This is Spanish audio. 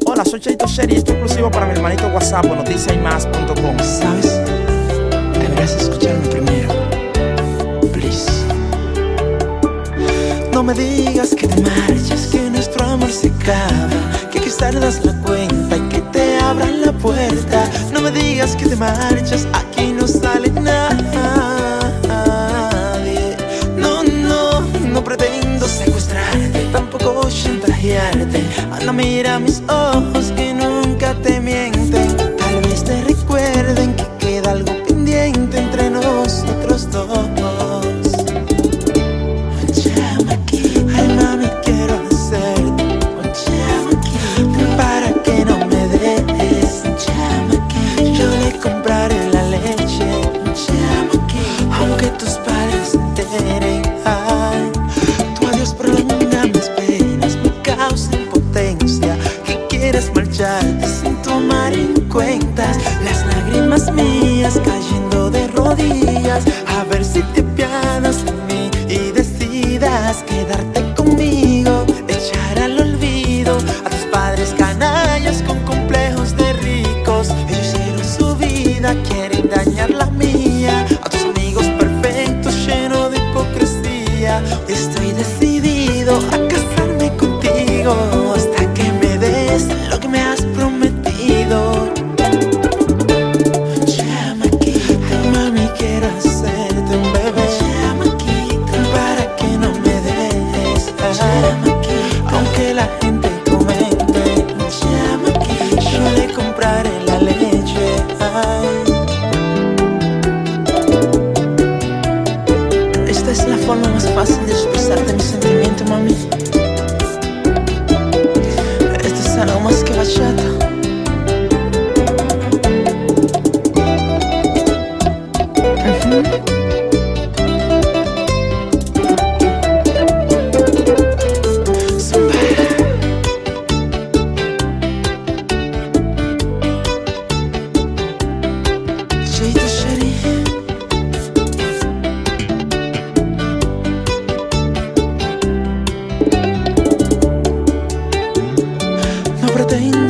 Hola, soy Cheito Sherry y esto es exclusivo para mi hermanito WhatsApp o noticiaymas.com. ¿Sabes? Deberías escucharme primero. Please. No me digas que te marchas, que nuestro amor se acaba, que quizás das la cuenta y que te abran la puerta. No me digas que te marchas, aquí no sale nadie. No, no, no pretendo secuestrarte, tampoco chantajearte. Anda, mira mis ojos que nunca te mienten. Tal vez te recuerden que queda algo pendiente entre nosotros dos. Ay, mami, quiero hacerte para que no me des. Yo le compraré la leche, aunque tus padres se enteren. Ay, tu adiós prolonga mis penas, me causa impotencia. Que quieras marcharte sin tomar en cuenta las lágrimas mías cayendo de rodillas. A ver si te apiadas de mí y decidas quedarte conmigo, echar al olvido a tus padres canallas con complejos de ricos. Ellos hicieron su vida, quieren dañar la mía. A tus amigos perfectos llenos de hipocresía. Estoy decidido a casarme contigo hasta que me des lo que me has prometido. Mami, quiero hacerte un bebé para que no me des. Aunque la gente comente, yo le compraré la leche. Ay. Esta es la forma más fácil de expresarte mi sentimiento, mami. Esto es algo más que bachata. Cheito Sherry. No pretendo